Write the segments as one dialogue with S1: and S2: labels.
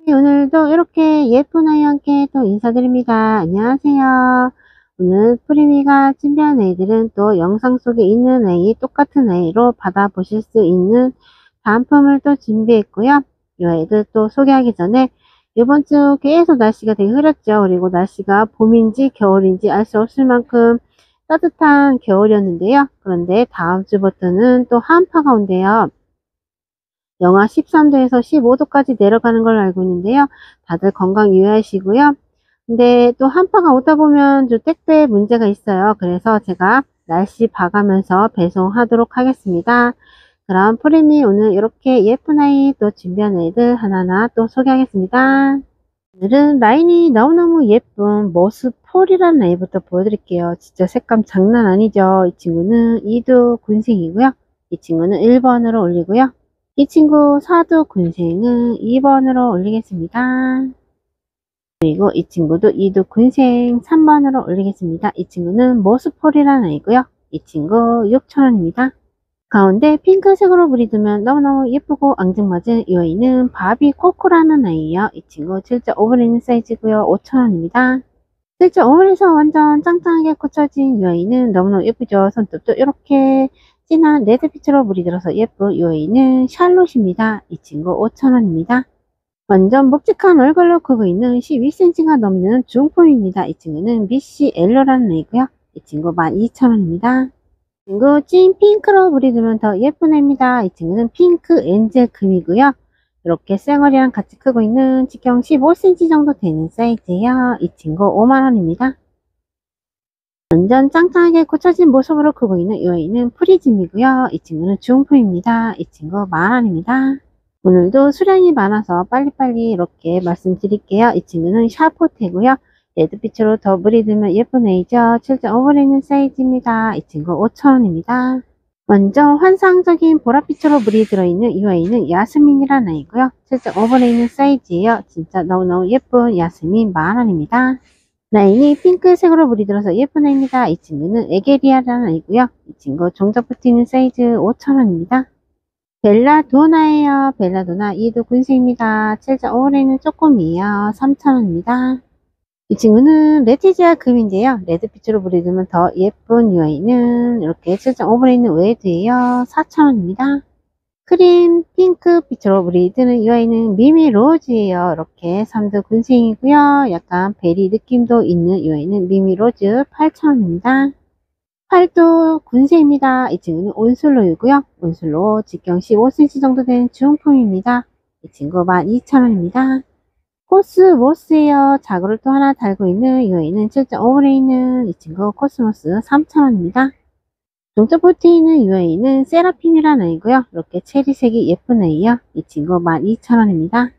S1: 오늘도 이렇게 예쁜 아이와 함께 또 인사드립니다. 안녕하세요. 오늘 프리미가 준비한 아이들은 또 영상 속에 있는 아이, 똑같은 아이로 받아보실 수 있는 단품을 또 준비했고요. 이 아이들 또 소개하기 전에 이번 주 계속 날씨가 되게 흐렸죠. 그리고 날씨가 봄인지 겨울인지 알 수 없을 만큼 따뜻한 겨울이었는데요. 그런데 다음 주부터는 또 한파가 온대요. 영하 13도에서 15도까지 내려가는 걸로 알고 있는데요. 다들 건강 유의하시고요. 근데 또 한파가 오다 보면 좀 택배 문제가 있어요. 그래서 제가 날씨 봐가면서 배송하도록 하겠습니다. 그럼 프리미 오늘 이렇게 예쁜 아이 또 준비한 아이들 하나하나 또 소개하겠습니다. 오늘은 라인이 너무너무 예쁜 머스폴이라는 아이부터 보여드릴게요. 진짜 색감 장난 아니죠. 이 친구는 2두 군생이고요. 이 친구는 1번으로 올리고요. 이 친구 사두 군생은 2번으로 올리겠습니다. 그리고 이 친구도 2두 군생 3번으로 올리겠습니다. 이 친구는 모스폴이라는 아이고요. 이 친구 6,000원입니다. 가운데 핑크색으로 브리드면 너무너무 예쁘고 앙증맞은 이 아이는 바비 코코라는 아이예요. 이 친구 7.5mm 사이즈고요. 5,000원입니다. 7.5mm에서 완전 짱짱하게 꽂혀진 이 아이는 너무너무 예쁘죠. 손톱도 이렇게 진한 레드빛으로 물이 들어서 예쁜 이 아이는 샬롯입니다. 이 친구 5,000원입니다. 완전 묵직한 얼굴로 크고 있는 12cm가 넘는 중품입니다. 이 친구는 미시 엘로라는 아이고요. 이 친구 12,000원입니다. 이 친구 찐 핑크로 브리드면 더 예쁜 애입니다. 이 친구는 핑크 엔젤 금이고요. 이렇게 쌩얼이랑 같이 크고 있는 직경 15cm 정도 되는 사이즈예요. 이 친구 5만원입니다. 완전 짱짱하게 꽂혀진 모습으로 크고 있는 이 아이는 프리즘이고요. 이 친구는 중품입니다. 이 친구 만원입니다. 오늘도 수량이 많아서 빨리빨리 이렇게 말씀드릴게요. 이 친구는 샤포테고요. 레드빛으로 더 브리드면 예쁜 애이죠. 7.5mm 사이즈입니다. 이 친구 5,000원입니다. 완전 환상적인 보랏빛으로 물이 들어있는 이 아이는 야스민이라는 아이고요. 7.5mm 사이즈예요. 진짜 너무너무 예쁜 야스민 만원입니다. 라인이 핑크색으로 물이 들어서 예쁜 애입니다. 이 친구는 에게리아라는 아이고요. 이 친구 종적 붙이는 사이즈 5,000원입니다. 벨라도나예요. 벨라도나 2두 군생입니다. 7.5mm는 조금이에요. 3,000원입니다. 이 친구는 레티지아 금인데요. 레드빛으로 브리드면 더 예쁜 이 아이는 이렇게 7.5mm는 웨이드예요. 4,000원입니다. 크림 핑크 빛으로 브리드는 이 아이는 미미 로즈예요. 이렇게 3두 군생이고요. 약간 베리 느낌도 있는 이 아이는 미미 로즈 8,000원입니다. 팔도 군생입니다. 이 친구는 온슬로이고요. 온슬로 직경 15cm 정도 된 중품입니다. 이 친구 12,000원입니다. 코스모스예요. 자구를 또 하나 달고 있는 이 아이는 7.5mm에 있는 이 친구 코스모스 3,000원입니다. 종점 포트에 이 아이는 세라핌이라는 아이고요. 이렇게 체리색이 예쁜 아이요. 이 친구 12,000원입니다.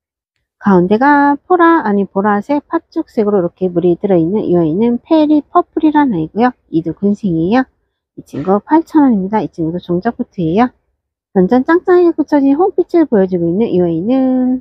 S1: 가운데가 보라색 팥죽색으로 이렇게 물이 들어있는 이 아이는 페리 퍼플이라는 아이고요. 이도 군생이에요. 이 친구 8,000원입니다. 이 친구도 종작 포트예요. 완전 짱짱하게 꽂혀진 홈빛을 보여주고 있는 이 아이는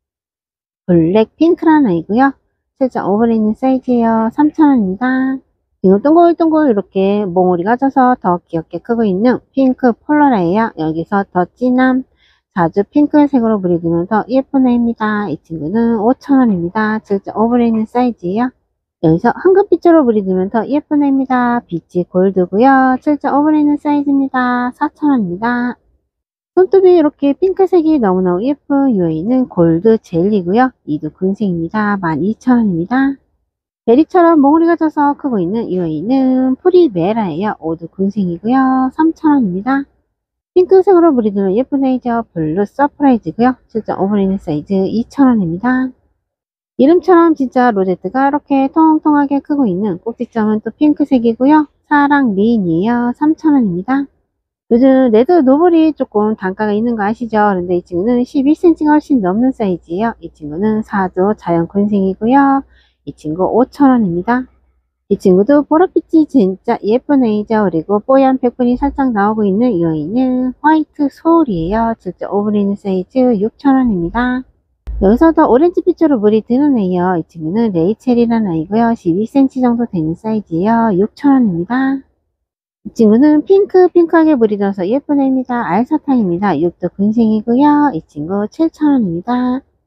S1: 블랙 핑크라는 아이고요. 7.5mm 사이즈예요. 3,000원입니다. 지금 동글동글 이렇게 몽우리가 져서 더 귀엽게 크고 있는 핑크 폴라라예요. 여기서 더 진한 자주 핑크색으로 브리드면 더 예쁜 애입니다. 이 친구는 5,000원입니다. 7.5mm 사이즈예요. 여기서 황금빛으로 브리드면 더 예쁜 애입니다. 빛이 골드고요. 7.5mm 사이즈입니다. 4,000원입니다. 손톱이 이렇게 핑크색이 너무너무 예쁜 이 아이는 골드 젤리고요. 이도 군생입니다. 12,000원입니다. 베리처럼 몽우리가 져서 크고 있는 이 아이는 프리메라예요. 5두 군생이고요. 3,000원입니다. 핑크색으로 브리드는 예쁜 애이죠. 블루 서프라이즈고요. 7.5mm 사이즈 2,000원입니다. 이름처럼 진짜 로제트가 이렇게 통통하게 크고 있는 꼭지점은 또 핑크색이고요. 사랑 미인이에요. 3,000원입니다. 요즘 레드 노블이 조금 단가가 있는 거 아시죠? 그런데 이 친구는 12cm가 훨씬 넘는 사이즈예요. 이 친구는 사두 자연 군생이고요. 이 친구 5,000원입니다. 이 친구도 보랏빛이 진짜 예쁜 애이죠. 그리고 뽀얀 백분이 살짝 나오고 있는 이 아이는 화이트 소울이에요. 7.5mm 사이즈 6,000원입니다. 여기서 더 오렌지빛으로 물이 드는 애예요. 이 친구는 레이첼이라는 아이고요. 12cm 정도 되는 사이즈예요. 6,000원입니다. 이 친구는 핑크하게 물이 들어서 예쁜 애입니다. 알사탕입니다. 6도 군생이고요. 이 친구 7,000원입니다.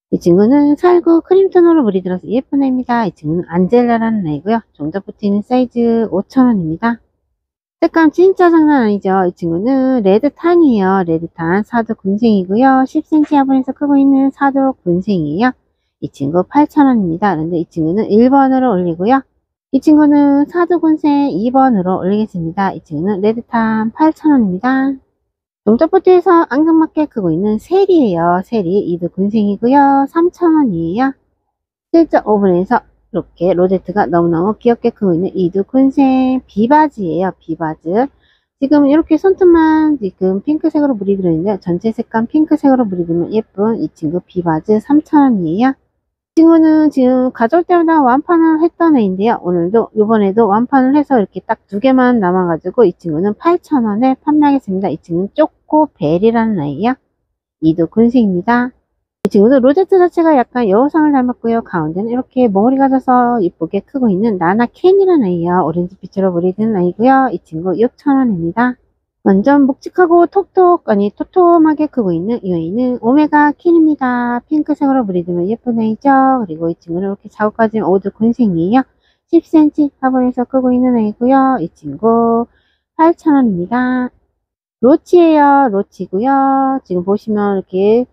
S1: 이 친구는 살구 크림톤으로 물이 들어서 예쁜 애입니다. 이 친구는 안젤라라는 애이고요. 종자 붙어있는 사이즈 5,000원입니다. 색감 진짜 장난 아니죠. 이 친구는 레드탄이에요. 레드탄 사두 군생이고요. 10cm 화분에서 크고 있는 사두 군생이에요. 이 친구 8,000원입니다. 그런데 이 친구는 1번으로 올리고요. 이 친구는 사두 군생 2번으로 올리겠습니다. 이 친구는 레드탄 8,000원입니다. 종자포트에서 앙증맞게 크고 있는 세리예요. 세리 이두 군생이고요. 3,000원이에요. 슬쩍 오븐에서 이렇게 로제트가 너무너무 귀엽게 크고 있는 이두 군생 비바지예요. 비바즈. 지금 이렇게 손톱만 지금 핑크색으로 물이 들어있는데 전체 색감 핑크색으로 물이 들면 예쁜 이 친구 비바즈 3,000원이에요. 이 친구는 지금 가져올 때마다 완판을 했던 애인데요. 오늘도 이번에도 완판을 해서 이렇게 딱 2개만 남아가지고 이 친구는 8,000원에 판매하겠습니다. 이 친구는 쪼꼬벨이라는 아이예요. 이두 군생입니다. 이 친구도 로제트 자체가 약간 여우상을 닮았고요. 가운데는 이렇게 몽우리가 져서 이쁘게 크고 있는 나나캔이라는 아이예요. 오렌지빛으로 물이 든 아이고요. 이 친구 6,000원입니다. 완전 묵직하고 토톰하게 크고 있는 이 아이는 오메가 킨입니다. 핑크색으로 물이 들면 예쁜 아이죠. 그리고 이 친구는 이렇게 작업까지 모두 군생이에요. 10cm 화분에서 크고 있는 아이고요. 이 친구 8,000원입니다. 로치예요. 로치고요. 지금 보시면 이렇게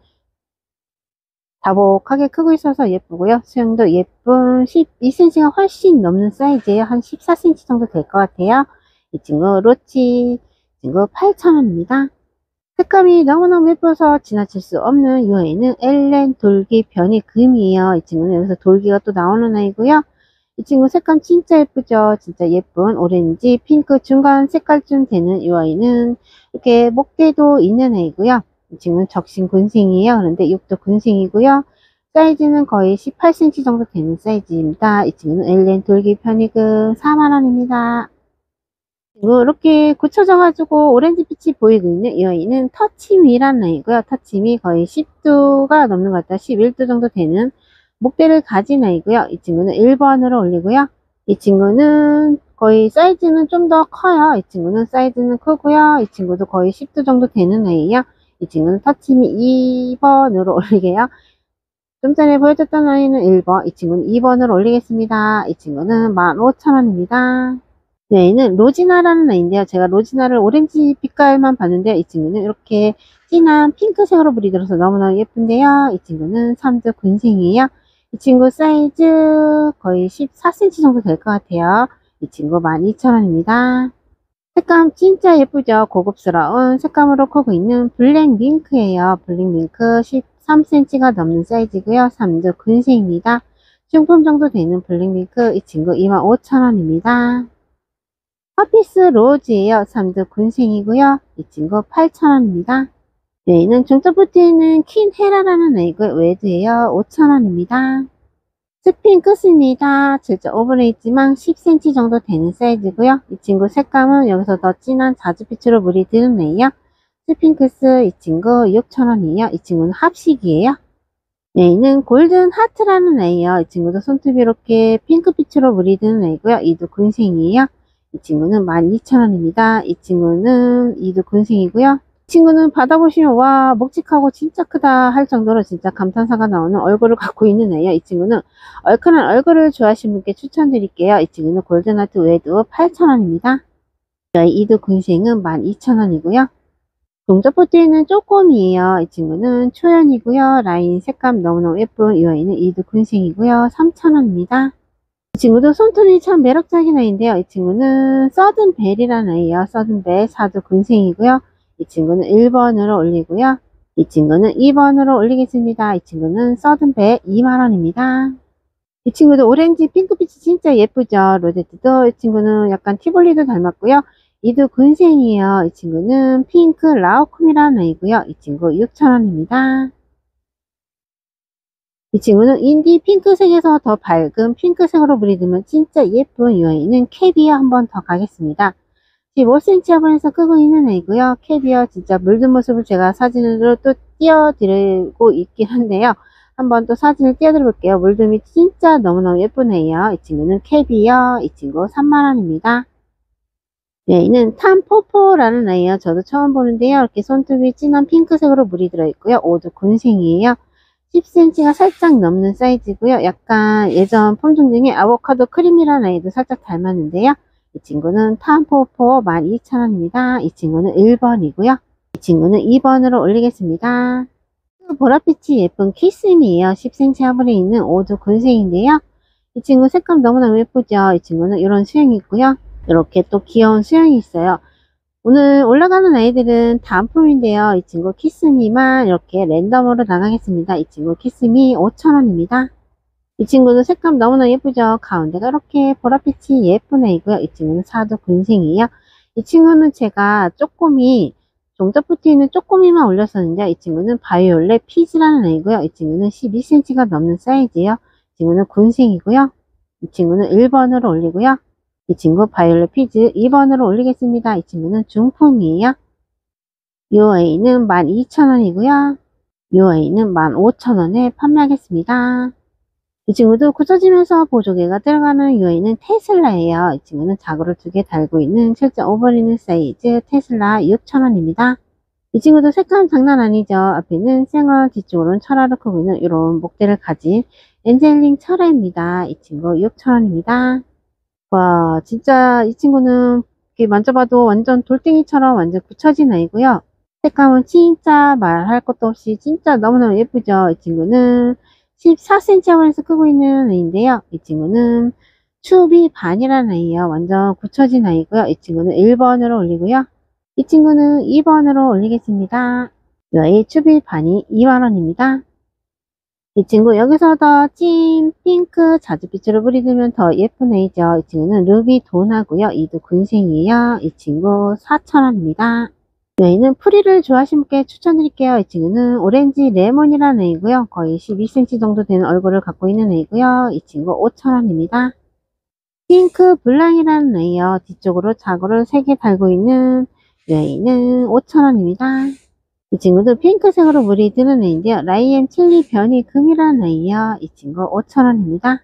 S1: 다복하게 크고 있어서 예쁘고요. 수영도 예쁜 12cm가 훨씬 넘는 사이즈예요. 한 14cm 정도 될 것 같아요. 이 친구 로치 친구 8,000원입니다. 색감이 너무너무 예뻐서 지나칠 수 없는 이 아이는 엘렌 돌기 변이 금이에요. 이 친구는 여기서 돌기가 또 나오는 아이고요. 이 친구 색감 진짜 예쁘죠. 진짜 예쁜 오렌지 핑크 중간 색깔쯤 되는 이 아이는 이렇게 목대도 있는 아이고요. 이 친구는 적신 군생이에요. 그런데 육도 군생이고요. 사이즈는 거의 18cm 정도 되는 사이즈입니다. 이 친구는 엘렌 돌기 편이금 4만원입니다. 이렇게 굳혀져 가지고 오렌지 빛이 보이고 있는 이 아이는 터치미라는 아이고요. 터치미 거의 10도가 넘는 것 같아요. 11도 정도 되는 목대를 가진 아이고요. 이 친구는 1번으로 올리고요. 이 친구는 거의 사이즈는 좀 더 커요. 이 친구는 사이즈는 크고요. 이 친구도 거의 10도 정도 되는 아이예요. 이 친구는 터치미 2번으로 올리게요. 좀 전에 보여줬던 아이는 1번, 이 친구는 2번으로 올리겠습니다. 이 친구는 15,000원입니다. 얘는 로지나라는 아이인데요. 제가 로지나를 오렌지 빛깔만 봤는데 이 친구는 이렇게 진한 핑크색으로 물이 들어서 너무너무 예쁜데요. 이 친구는 3주 군생이에요. 이 친구 사이즈 거의 14cm 정도 될 것 같아요. 이 친구 12,000원입니다. 색감 진짜 예쁘죠. 고급스러운 색감으로 크고 있는 블랙밍크예요. 블랙밍크 13cm가 넘는 사이즈고요. 3주 군생입니다. 중품 정도 되는 블랙밍크 이 친구 25,000원입니다. 허피스 로즈예요. 3두 군생이고요. 이 친구 8,000원입니다. 얘는 중저부티에는 퀸헤라라는 애이고 웨드예요. 5,000원입니다. 스핀 끝입니다. 7.5분에 있지만 10cm 정도 되는 사이즈고요. 이 친구 색감은 여기서 더 진한 자주빛으로 물이 드는 애예요. 스핑크스 이 친구 6,000원이에요. 이 친구는 합식이에요. 얘는 골든 하트라는 애예요. 이 친구도 손톱이 이렇게 핑크빛으로 물이 드는 애이고요. 이도 군생이에요. 이 친구는 12,000원입니다. 이 친구는 이도 군생이고요. 이 친구는 받아보시면 와 묵직하고 진짜 크다 할 정도로 진짜 감탄사가 나오는 얼굴을 갖고 있는 애예요. 이 친구는 얼큰한 얼굴을 좋아하시는 분께 추천드릴게요. 이 친구는 골든하트 웨드 8,000원입니다. 이도 군생은 12,000원이고요. 동접포트에는 쪼꼬미예요. 이 친구는 초연이고요. 라인 색감 너무너무 예쁜 이 아이는 이도 군생이고요. 3,000원입니다. 이 친구도 손톱이 참 매력적인 아이인데요. 이 친구는 서든벨이라는 아이예요. 서든벨 사두 군생이고요. 이 친구는 1번으로 올리고요. 이 친구는 2번으로 올리겠습니다. 이 친구는 서든벨 2만원입니다. 이 친구도 오렌지 핑크빛이 진짜 예쁘죠. 로제트도 이 친구는 약간 티볼리도 닮았고요. 이도 군생이에요. 이 친구는 핑크 라우쿰이라는 아이고요. 이 친구 6,000원입니다. 이 친구는 인디 핑크색에서 더 밝은 핑크색으로 물이 들면 진짜 예쁜 이 아이는 캐비어 한번 더 가겠습니다. 15cm 화분에서 끄고 있는 애이고요. 캐비어 진짜 물든 모습을 제가 사진으로 또 띄워드리고 있긴 한데요. 한번 또 사진을 띄워드려 볼게요. 물듬이 진짜 너무너무 예쁜 애예요. 이 친구는 캐비어, 이 친구 3만원입니다. 얘는 탐포포라는 애예요. 저도 처음 보는데요. 이렇게 손톱이 진한 핑크색으로 물이 들어있고요. 오두 군생이에요. 10cm가 살짝 넘는 사이즈고요. 약간 예전 품종 중에 아보카도 크림이라는 아이도 살짝 닮았는데요. 이 친구는 탐포포 12,000원입니다. 이 친구는 1번이고요. 이 친구는 2번으로 올리겠습니다. 보랏빛이 예쁜 키스미예요. 10cm 화분에 있는 오두 군색인데요. 이 친구 색감 너무나 예쁘죠. 이 친구는 이런 수영이 있고요. 이렇게 또 귀여운 수영이 있어요. 오늘 올라가는 아이들은 단품인데요. 이 친구 키스미만 이렇게 랜덤으로 나가겠습니다. 이 친구 키스미 5,000원입니다. 이 친구도 색감 너무나 예쁘죠. 가운데가 이렇게 보랏빛이 예쁜 애이고요. 이 친구는 사두 군생이에요. 이 친구는 제가 쪼꼬미 종자부터 있는 쪼꼬미만 올렸었는데 이 친구는 바이올렛 피즈라는 애이고요. 이 친구는 12cm가 넘는 사이즈예요. 이 친구는 군생이고요. 이 친구는 1번으로 올리고요. 이 친구 바이올렛 피즈 2번으로 올리겠습니다. 이 친구는 중품이에요. 이 아이는 12,000원이고요. 이 아이는 15,000원에 판매하겠습니다. 이 친구도 굳혀지면서 보조개가 들어가는 이 아이는 테슬라예요. 이 친구는 자구를 2개 달고 있는 7.5번이는 사이즈 테슬라 6,000원입니다. 이 친구도 색감 장난 아니죠. 앞에는 생얼, 뒤쪽으로는 철화를 크고 있는 이런 목대를 가진 엔젤링 철화입니다. 이 친구 6,000원입니다. 와, 진짜 이 친구는 이렇게 만져봐도 완전 돌덩이처럼 완전 굳혀진 아이고요. 색감은 진짜 말할 것도 없이 진짜 너무너무 예쁘죠. 이 친구는 14cm 화분에서 크고 있는 아이인데요. 이 친구는 추비 반이라는 아이예요. 완전 굳혀진 아이고요. 이 친구는 1번으로 올리고요. 이 친구는 2번으로 올리겠습니다. 이 아이 추비 반이 2만원입니다. 이 친구 여기서 더 찐 핑크 자주빛으로 뿌리들면 더 예쁜 애이죠. 이 친구는 루비 돈하고요. 이도 군생이에요. 이 친구 4,000원입니다. 이 애는 프리를 좋아하시는 분께 추천드릴게요. 이 친구는 오렌지 레몬이라는 애이고요. 거의 12cm 정도 되는 얼굴을 갖고 있는 애이고요. 이 친구 5,000원입니다. 핑크 블랑이라는 애예요. 뒤쪽으로 자구를 3개 달고 있는 이 애는 5,000원입니다. 이 친구도 핑크색으로 물이 드는 애인데요. 라이엠 칠리 변이 금이라는 애이요. 이 친구 5,000원입니다.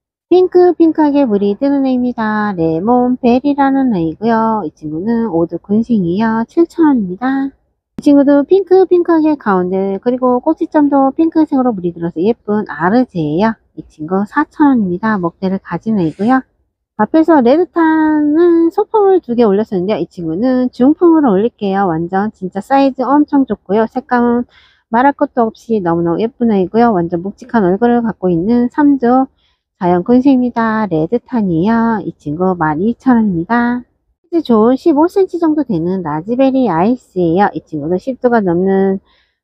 S1: 핑크하게 물이 드는 애입니다. 레몬 벨이라는 애이고요. 이 친구는 오드 군싱이요. 7,000원입니다. 이 친구도 핑크하게 가운데 그리고 꼭지점도 핑크색으로 물이 들어서 예쁜 아르제예요. 이 친구 4,000원입니다. 목대를 가진 애이고요. 앞에서 레드탄은 소품을 2개 올렸었는데 이 친구는 중품으로 올릴게요. 완전 진짜 사이즈 엄청 좋고요. 색감은 말할 것도 없이 너무너무 예쁜 애이고요. 완전 묵직한 얼굴을 갖고 있는 3조 자연 군색입니다. 레드탄이에요. 이 친구 12,000원입니다. 사이즈 좋은 15cm 정도 되는 라즈베리 아이스예요. 이 친구도 10도가 넘는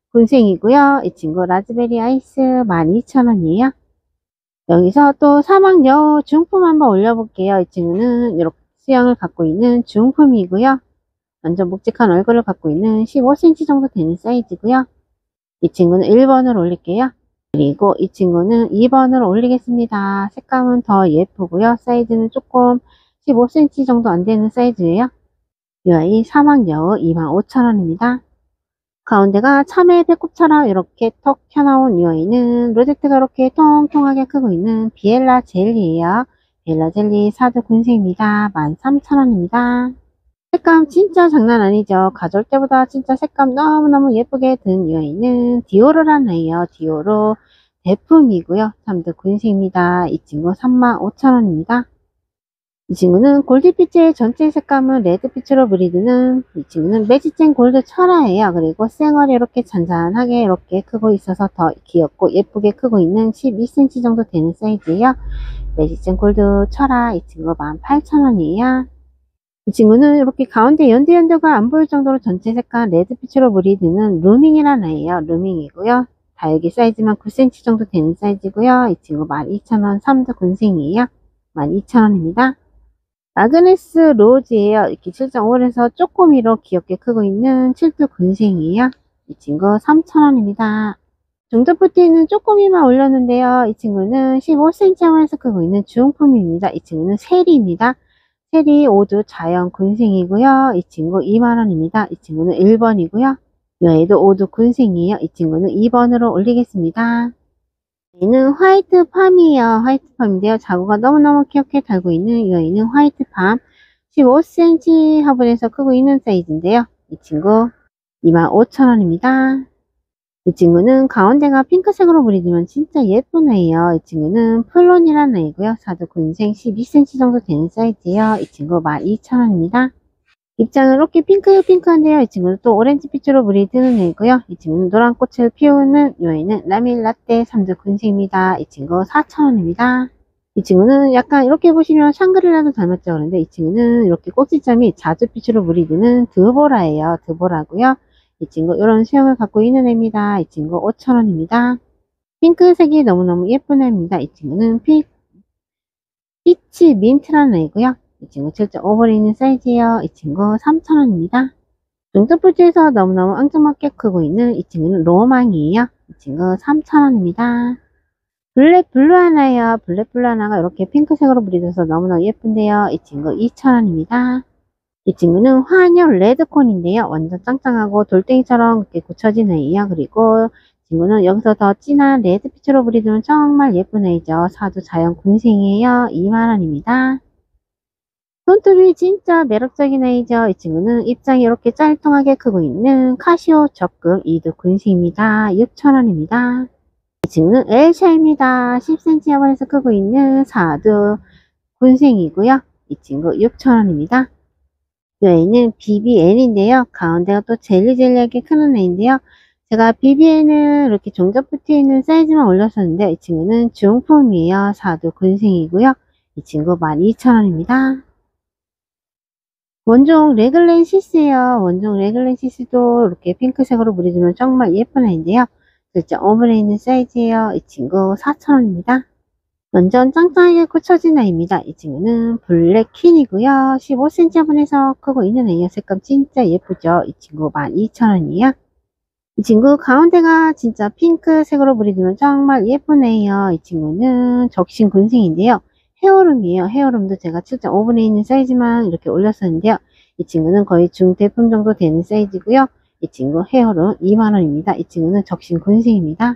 S1: 군생이고요. 이 친구 라즈베리 아이스 12,000원이에요. 여기서 또 사막여우 중품 한번 올려볼게요. 이 친구는 이렇게 수영을 갖고 있는 중품이고요. 완전 묵직한 얼굴을 갖고 있는 15cm 정도 되는 사이즈고요. 이 친구는 1번으로 올릴게요. 그리고 이 친구는 2번으로 올리겠습니다. 색감은 더 예쁘고요. 사이즈는 조금 15cm 정도 안 되는 사이즈예요. 이 아이 사막여우 25,000원입니다. 가운데가 참외 배꼽처럼 이렇게 턱 튀어나온 이 아이는 로제트가 이렇게 통통하게 크고 있는 비엘라 젤리예요. 비엘라 젤리 사두 군색입니다. 13,000원입니다. 색감 진짜 장난 아니죠. 가져올 때보다 진짜 색감 너무너무 예쁘게 든 이 아이는 디오로라는 아이예요. 디오로 대품이고요. 참드 군색입니다. 이 친구 35,000원입니다. 이 친구는 골드빛의 전체 색감은 레드빛으로 브리드는 이 친구는 매직젠 골드 철화예요. 그리고 쌩얼이 이렇게 잔잔하게 이렇게 크고 있어서 더 귀엽고 예쁘게 크고 있는 12cm 정도 되는 사이즈예요. 매직젠 골드 철화 이 친구 18,000원이에요. 이 친구는 이렇게 가운데 연두가 안 보일 정도로 전체 색감 레드빛으로 브리드는 루밍이라는 아이예요. 루밍이고요. 다육이 사이즈만 9cm 정도 되는 사이즈고요. 이 친구 12,000원 3두 군생이에요. 12,000원입니다. 아그네스 로즈예요. 이렇게 7.5에서 쪼꼬미로 귀엽게 크고 있는 7두 군생이에요. 이 친구 3,000원입니다. 중저부티는 쪼꼬미만 올렸는데요. 이 친구는 15cm에서 크고 있는 중품입니다. 이 친구는 세리입니다. 세리 5두 자연 군생이고요. 이 친구 2만원입니다. 이 친구는 1번이고요. 얘도 5두 군생이에요. 이 친구는 2번으로 올리겠습니다. 얘는 화이트 팜이에요. 화이트 팜인데요. 자구가 너무너무 귀엽게 달고 있는 이 아이는 화이트 팜 15cm 화분에서 크고 있는 사이즈인데요. 이 친구 25,000원입니다. 이 친구는 가운데가 핑크색으로 브리드면 진짜 예쁜 애예요. 이 친구는 플론이라는 애이고요. 사두 군생 12cm 정도 되는 사이즈예요. 이 친구 12,000원입니다. 입장은 이렇게 핑크한데요. 이 친구는 또 오렌지빛으로 브리드는 애이고요. 이 친구는 노란 꽃을 피우는 요 애는 라밀라떼 3두 군생입니다. 이 친구 4,000원입니다. 이 친구는 약간 이렇게 보시면 샹그릴라도 닮았죠. 그런데 이 친구는 이렇게 꼭지점이 자주빛으로 브리드는 드보라예요. 드보라고요. 이 친구 이런 수영을 갖고 있는 애입니다. 이 친구 5,000원입니다. 핑크색이 너무너무 예쁜 애입니다. 이 친구는 피치 민트라는 애이고요. 이 친구 7.5볼에 있는 사이즈예요. 이 친구 3,000원입니다. 중저부지에서 너무너무 앙증맞게 크고 있는 이 친구는 로망이에요. 이 친구 3,000원입니다. 블랙 블루 하나예요. 블랙 블루 하나가 이렇게 핑크색으로 브리드해서 너무너무 예쁜데요. 이 친구 2,000원입니다. 이 친구는 환엽 레드콘인데요. 완전 짱짱하고 돌덩이처럼 이렇게 굳혀진 애예요. 그리고 이 친구는 여기서 더 진한 레드빛으로 브리드면 정말 예쁜 애죠. 사두 자연 군생이에요. 2만원입니다. 손톱이 진짜 매력적인 애이죠. 이 친구는 입장이 이렇게 짤뚱하게 크고 있는 카시오 적금 2두 군생입니다. 6,000원입니다. 이 친구는 엘샤입니다. 10cm 여번에서 크고 있는 4두 군생이고요. 이 친구 6,000원입니다. 이 애는 BBN인데요. 가운데가 또 젤리젤리하게 크는 애인데요. 제가 BBN은 이렇게 종잡 붙어 있는 사이즈만 올렸었는데 이 친구는 중품이에요. 4두 군생이고요. 이 친구 12,000원입니다. 원종 레글렌 시스예요. 원종 레글렌 시스도 이렇게 핑크색으로 브리드면 정말 예쁜 애인데요. 실제 오븐에 있는 사이즈예요. 이 친구 4,000원입니다. 완전 짱짱하게 굳혀진 애입니다. 이 친구는 블랙퀸이고요. 15cm 화분에서 크고 있는 애예요. 색감 진짜 예쁘죠. 이 친구 12,000원이에요. 이 친구 가운데가 진짜 핑크색으로 브리드면 정말 예쁜 애예요. 이 친구는 적신 군생인데요. 헤어룸이에요. 헤어룸도 제가 7.5분에 있는 사이즈만 이렇게 올렸었는데요. 이 친구는 거의 중대품 정도 되는 사이즈고요. 이 친구 헤어룸 2만원입니다. 이 친구는 적신 군생입니다.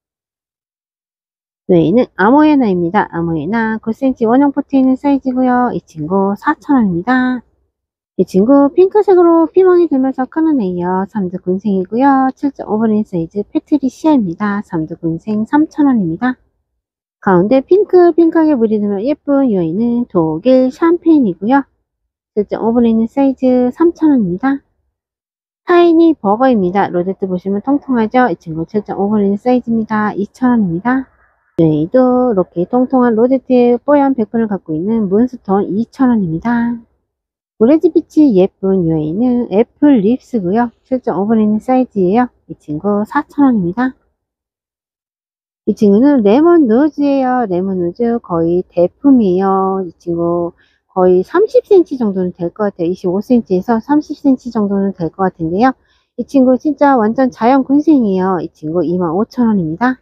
S1: 외에는 아모에나입니다. 아모에나 9cm 원형 포트 있는 사이즈고요. 이 친구 4,000원입니다. 이 친구 핑크색으로 피멍이 들면서 크는 애예요. 3두 군생이고요. 7.5번 사이즈 패트리시아입니다. 3두 군생 3,000원입니다. 가운데 핑크하게 브리드면 예쁜 이 아이는 독일 샴페인이고요. 7.5번에 있는 사이즈 3,000원입니다. 타이니 버거입니다. 로제트 보시면 통통하죠? 이 친구 7.5번에 있는 사이즈입니다. 2,000원입니다. 저희도 이렇게 통통한 로제트의 뽀얀 백분을 갖고 있는 문스톤 2,000원입니다. 오렌지빛이 예쁜 이 아이는 애플 립스고요. 7.5번에 있는 사이즈예요. 이 친구 4,000원입니다. 이 친구는 레몬 누즈예요. 레몬 누즈 거의 대품이에요. 이 친구 거의 30cm 정도는 될 것 같아요. 25cm에서 30cm 정도는 될 것 같은데요. 이 친구 진짜 완전 자연 군생이에요. 이 친구 25,000원입니다.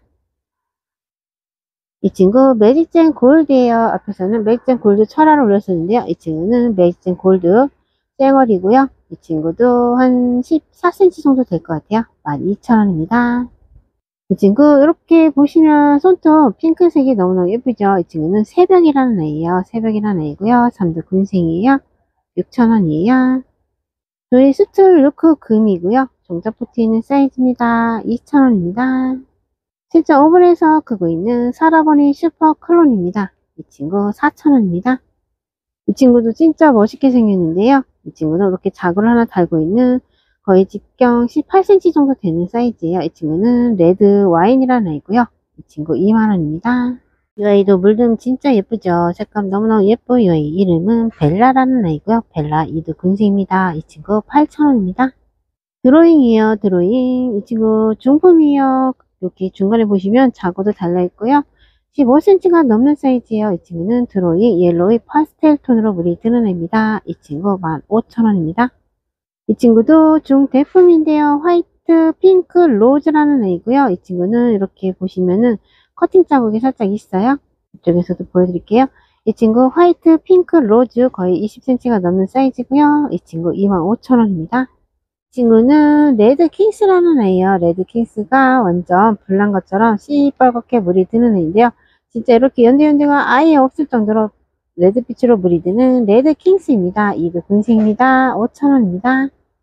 S1: 이 친구 매직젠 골드예요. 앞에서는 매직젠 골드 철화를 올렸었는데요. 이 친구는 매직젠 골드 쌩얼이고요. 이 친구도 한 14cm 정도 될 것 같아요. 12,000원입니다. 이 친구 이렇게 보시면 손톱 핑크색이 너무너무 예쁘죠. 이 친구는 새벽이라는 애예요. 새벽이라는 애이고요. 3두 군생이에요. 6,000원이에요. 저희 스툴 루크 금이고요. 종잡 포트 있는 사이즈입니다. 2,000원입니다. 7.5분에서 크고 있는 사라버니 슈퍼 클론입니다. 이 친구 4,000원입니다. 이 친구도 진짜 멋있게 생겼는데요. 이 친구는 이렇게 자구를 하나 달고 있는 거의 직경 18cm 정도 되는 사이즈예요. 이 친구는 레드 와인이라는 아이고요. 이 친구 2만원입니다. 이 아이도 물등 진짜 예쁘죠. 색감 너무너무 예뻐요. 이 아이 이름은 벨라라는 아이고요. 벨라 2두 군생입니다. 이 친구 8,000원입니다. 드로잉이에요. 드로잉. 이 친구 중품이에요. 이렇게 중간에 보시면 자고도 달려있고요. 15cm가 넘는 사이즈예요. 이 친구는 드로잉 옐로우 파스텔 톤으로 물이 드는 애입니다. 이 친구 15,000원입니다. 이 친구도 중대품인데요. 화이트 핑크 로즈라는 애이고요. 이 친구는 이렇게 보시면은 커팅 자국이 살짝 있어요. 이쪽에서도 보여드릴게요. 이 친구 화이트 핑크 로즈 거의 20cm가 넘는 사이즈고요. 이 친구 25,000원입니다. 이 친구는 레드 킹스라는 애예요. 레드 킹스가 완전 불난 것처럼 시뻘겋게 물이 드는 애인데요. 진짜 이렇게 연두연두가 아예 없을 정도로 레드빛으로 물이 드는 레드 킹스입니다. 이두 군생입니다. 5,000원입니다.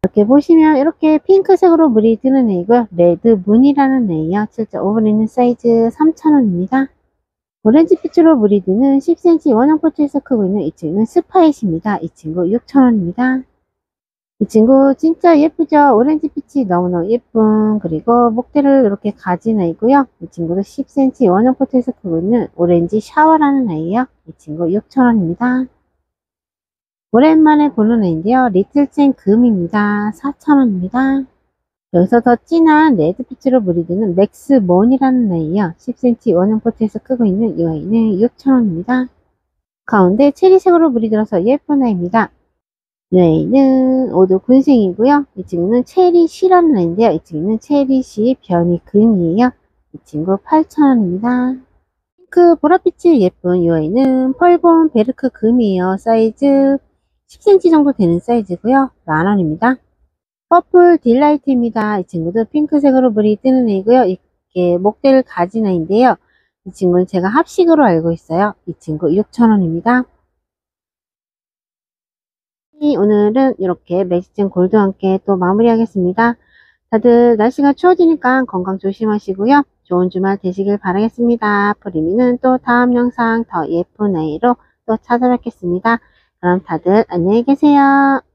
S1: 이렇게 보시면 이렇게 핑크색으로 물이 드는 애이고요. 레드문이라는 애예요. 7.5번 있는 사이즈 3,000원입니다. 오렌지 빛으로 물이 드는 10cm 원형 포트에서 크고 있는 이 친구는 스파잇입니다. 이 친구 6,000원입니다. 이 친구 진짜 예쁘죠? 오렌지 빛이 너무너무 예쁜, 그리고 목대를 이렇게 가진 아이고요. 이 친구도 10cm 원형 포트에서 크고 있는 오렌지 샤워라는 아이예요. 이 친구 6,000원입니다. 오랜만에 보는 애인데요. 리틀첸 금입니다. 4,000원입니다. 여기서 더 진한 레드빛으로 물이 드는 맥스몬이라는 아이예요. 10cm 원형 포트에서 크고 있는 이 아이는 6,000원입니다. 가운데 체리색으로 물이 들어서 예쁜 아이입니다. 이 아이는 모두 군생이고요. 이 친구는 체리시라는 아이인데요. 이 친구는 체리시 변이 금이에요. 이 친구 8,000원입니다. 핑크 보랏빛이 예쁜 이 아이는 펄본 베르크 금이에요. 사이즈 10cm 정도 되는 사이즈고요. 만원입니다. 퍼플 딜라이트입니다. 이 친구도 핑크색으로 물이 뜨는 애이고요. 이렇게 목대를 가진 애인데요. 이 친구는 제가 합식으로 알고 있어요. 이 친구 6,000원입니다. 오늘은 이렇게 맥시즌 골드와 함께 또 마무리하겠습니다. 다들 날씨가 추워지니까 건강 조심하시고요. 좋은 주말 되시길 바라겠습니다. 프리미는 또 다음 영상 더 예쁜 아이로 또 찾아뵙겠습니다. 그럼 다들 안녕히 계세요.